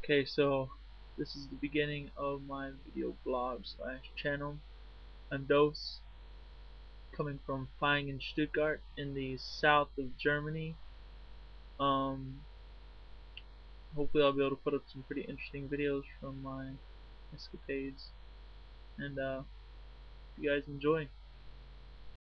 Okay, so this is the beginning of my video blog slash channel. I'm Dose, coming from Feingen, Stuttgart, in the south of Germany. Um, Hopefully I'll be able to put up some pretty interesting videos from my escapades, and you guys enjoy.